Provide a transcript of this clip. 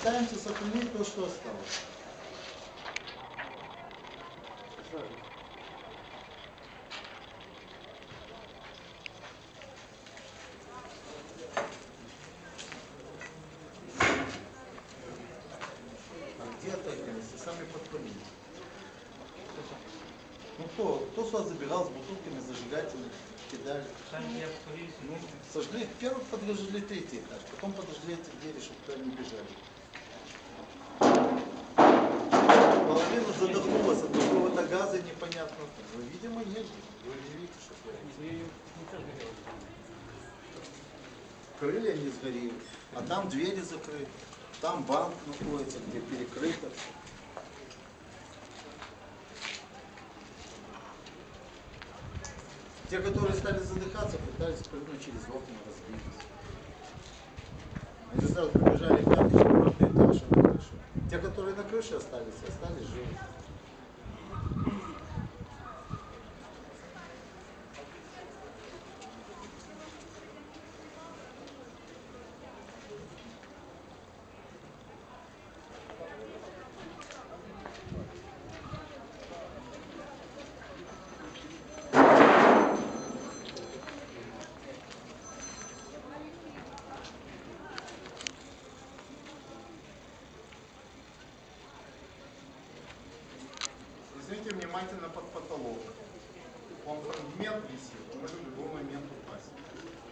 Пытаемся сохранить то, что осталось. Сами подпалили. Ну кто с вас забирал с бутылками, зажигателями, кидали? Сами не обпалились. Ну, сожгли, первых подожгли третий этаж, потом подожгли эти двери, чтобы туда не бежали. Половина задохнулась от какого-то газа непонятного. Ну, видимо, нет. Вы не видите, что творится. Крылья не сгорели, а там двери закрыты, там банк находится, где перекрыто. Те, которые стали задыхаться, пытались прыгнуть через окна, разбились. Они сразу побежали в пятый, четвертый этаж на крышу. Те, которые на крыше остались живы. Смотрите внимательно под потолок. Он фрагмент висит, может в любой момент упасть.